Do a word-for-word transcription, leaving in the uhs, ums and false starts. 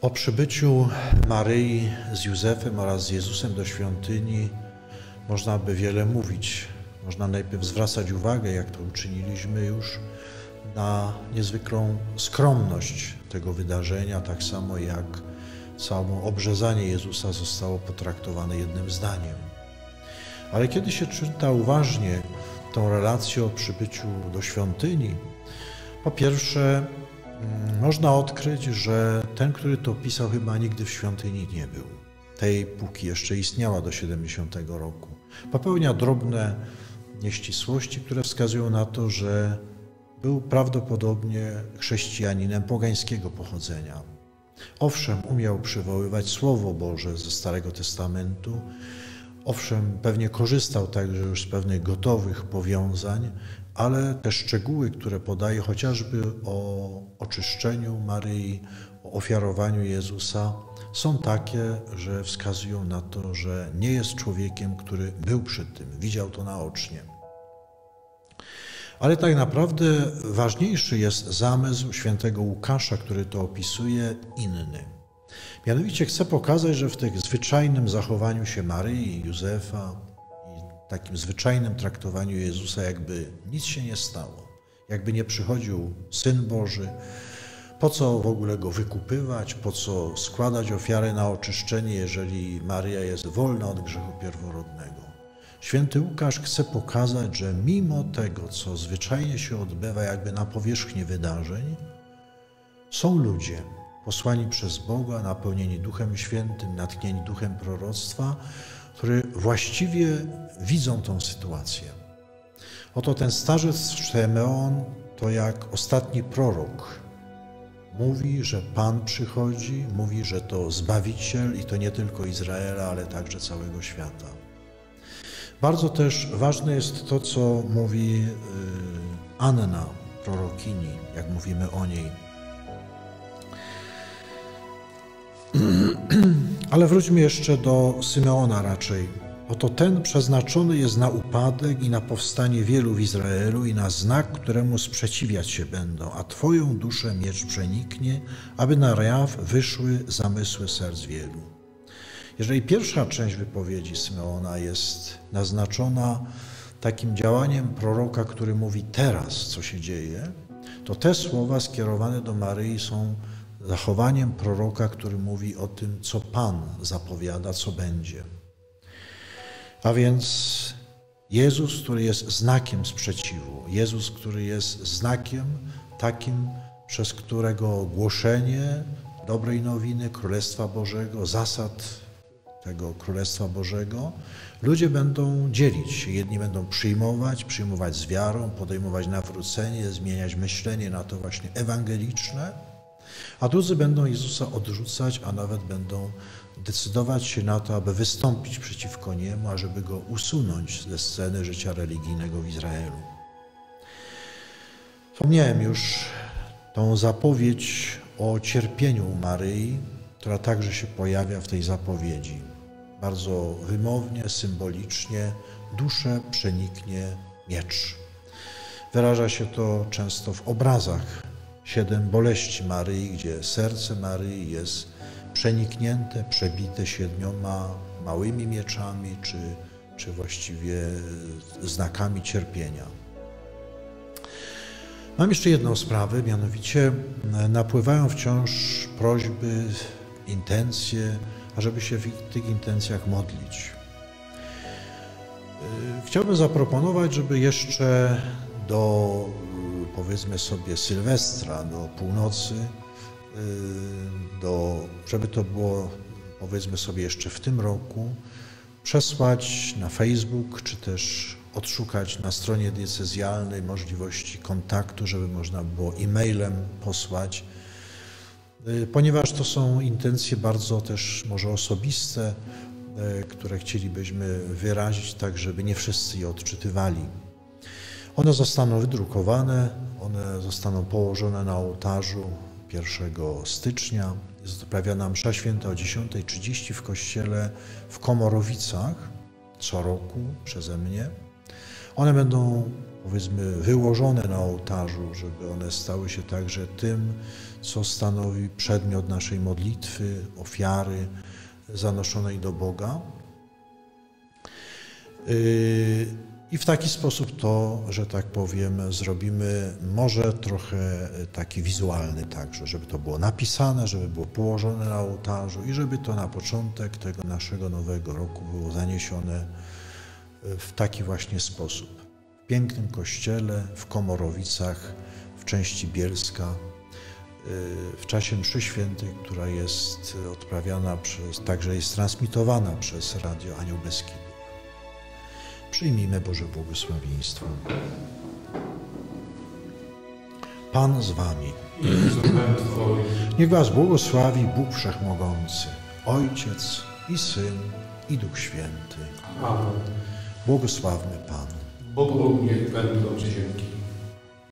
O przybyciu Maryi z Józefem oraz z Jezusem do świątyni można by wiele mówić. Można najpierw zwracać uwagę, jak to uczyniliśmy już, na niezwykłą skromność tego wydarzenia, tak samo jak samo obrzezanie Jezusa zostało potraktowane jednym zdaniem. Ale kiedy się czyta uważnie tą relację o przybyciu do świątyni, po pierwsze można odkryć, że ten, który to pisał, chyba nigdy w świątyni nie był. Tej, póki jeszcze istniała do siedemdziesiątego roku. Popełnia drobne nieścisłości, które wskazują na to, że był prawdopodobnie chrześcijaninem pogańskiego pochodzenia. Owszem, umiał przywoływać Słowo Boże ze Starego Testamentu, owszem, pewnie korzystał także już z pewnych gotowych powiązań, ale te szczegóły, które podaje chociażby o oczyszczeniu Maryi, o ofiarowaniu Jezusa, są takie, że wskazują na to, że nie jest człowiekiem, który był przy tym, widział to naocznie. Ale tak naprawdę ważniejszy jest zamysł świętego Łukasza, który to opisuje, inny. Mianowicie chce pokazać, że w tym zwyczajnym zachowaniu się Maryi i Józefa i takim zwyczajnym traktowaniu Jezusa jakby nic się nie stało, jakby nie przychodził Syn Boży, po co w ogóle Go wykupywać, po co składać ofiarę na oczyszczenie, jeżeli Maryja jest wolna od grzechu pierworodnego. Święty Łukasz chce pokazać, że mimo tego, co zwyczajnie się odbywa jakby na powierzchni wydarzeń, są ludzie posłani przez Boga, napełnieni Duchem Świętym, natchnieni duchem proroctwa, którzy właściwie widzą tą sytuację. Oto ten starzec Szymeon to jak ostatni prorok. Mówi, że Pan przychodzi, mówi, że to Zbawiciel i to nie tylko Izraela, ale także całego świata. Bardzo też ważne jest to, co mówi Anna, prorokini, jak mówimy o niej. Ale wróćmy jeszcze do Symeona raczej. Oto ten przeznaczony jest na upadek i na powstanie wielu w Izraelu i na znak, któremu sprzeciwiać się będą, a Twoją duszę miecz przeniknie, aby na jaw wyszły zamysły serc wielu. Jeżeli pierwsza część wypowiedzi Symeona jest naznaczona takim działaniem proroka, który mówi teraz, co się dzieje, to te słowa skierowane do Maryi są zachowaniem proroka, który mówi o tym, co Pan zapowiada, co będzie. A więc Jezus, który jest znakiem sprzeciwu, Jezus, który jest znakiem takim, przez którego głoszenie dobrej nowiny, Królestwa Bożego, zasad tego Królestwa Bożego, ludzie będą dzielić się. Jedni będą przyjmować, przyjmować z wiarą, podejmować nawrócenie, zmieniać myślenie na to właśnie ewangeliczne, a drudzy będą Jezusa odrzucać, a nawet będą decydować się na to, aby wystąpić przeciwko Niemu, ażeby Go usunąć ze sceny życia religijnego w Izraelu. Wspomniałem już tą zapowiedź o cierpieniu Maryi, która także się pojawia w tej zapowiedzi. Bardzo wymownie, symbolicznie, duszę przeniknie miecz. Wyraża się to często w obrazach siedem boleści Maryi, gdzie serce Maryi jest przeniknięte, przebite siedmioma małymi mieczami, czy, czy właściwie znakami cierpienia. Mam jeszcze jedną sprawę, mianowicie napływają wciąż prośby, intencje, ażeby się w tych intencjach modlić. Chciałbym zaproponować, żeby jeszcze do, powiedzmy sobie, Sylwestra, do północy, do, żeby to było, powiedzmy sobie, jeszcze w tym roku, przesłać na Facebook, czy też odszukać na stronie diecezjalnej możliwości kontaktu, żeby można było e-mailem posłać, ponieważ to są intencje bardzo też może osobiste, które chcielibyśmy wyrazić tak, żeby nie wszyscy je odczytywali. One zostaną wydrukowane, one zostaną położone na ołtarzu pierwszego stycznia. Jest odprawiana msza święta o dziesiąta trzydzieści w kościele w Komorowicach co roku przeze mnie. One będą powiedzmy wyłożone na ołtarzu, żeby one stały się także tym, co stanowi przedmiot naszej modlitwy, ofiary zanoszonej do Boga. I w taki sposób to, że tak powiem, zrobimy może trochę taki wizualny także, żeby to było napisane, żeby było położone na ołtarzu i żeby to na początek tego naszego nowego roku było zaniesione w taki właśnie sposób. W pięknym kościele w Komorowicach, w części Bielska, w czasie mszy świętej, która jest odprawiana przez, także jest transmitowana przez Radio Anioł Beskidów. Przyjmijmy Boże błogosławieństwo. Pan z wami. Niech was błogosławi Bóg Wszechmogący, Ojciec i Syn i Duch Święty. Amen. Błogosławmy Panu. Bogu niech będą dzięki.